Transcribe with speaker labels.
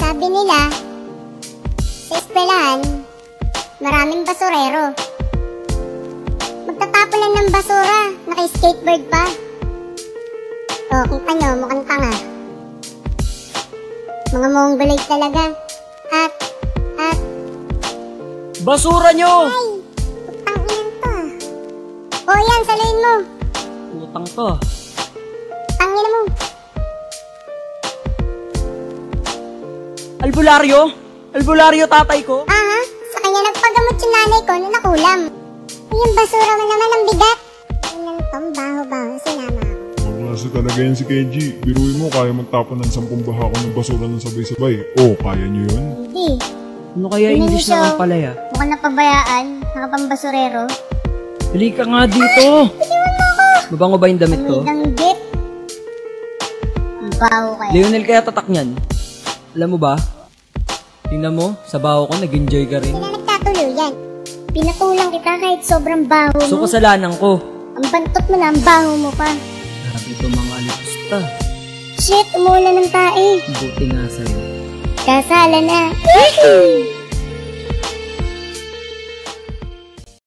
Speaker 1: Sabi nila, sa eskwelahan, maraming basurero. Magtatapon lang ng basura, naka-skateboard pa. O, kita nyo, mukhang tanga. Mga mongoloid talaga. At,
Speaker 2: Basura nyo!
Speaker 1: ay, putang inan to ah. O yan, saluhin mo.
Speaker 2: Utang to.
Speaker 1: Tangina mo.
Speaker 2: Albularyo? Albularyo tatay ko?
Speaker 1: Aha, sa kanya nagpagamot yung nanay ko nung nakulam. Yung basura mo naman ang bigat. Inan to, baho-baho, sinama ako.
Speaker 3: Ang klase talaga yan si Kenji. Biruin mo, kaya magtapon ng 10 bahako ng basura ng sabay-sabay. Oh, kaya nyo yun?
Speaker 1: Hindi.
Speaker 2: Ano kaya
Speaker 1: Tingnan
Speaker 2: English
Speaker 1: niyo
Speaker 2: na
Speaker 1: siya,
Speaker 2: ang palaya?
Speaker 1: mukhang napabayaan, nakapambasurero.
Speaker 2: Dali ka nga dito! Mabango ba yung damit ko?
Speaker 1: Ang git. Ang baho kaya.
Speaker 2: Lionel kaya tatak niyan? Alam mo ba? Tingnan mo, sa baho ko, nag-enjoy ka rin.
Speaker 1: Sila nagkatuluyan. Pinatulang kita kahit sobrang baho mo.
Speaker 2: So, kasalanan ko.
Speaker 1: Ang bantot mo na, ang baho mo pa.
Speaker 2: Grabe ito mga alipusta.
Speaker 1: Shit, umulan ng tae.
Speaker 2: Buti nga sa'yo.
Speaker 1: Kasala na.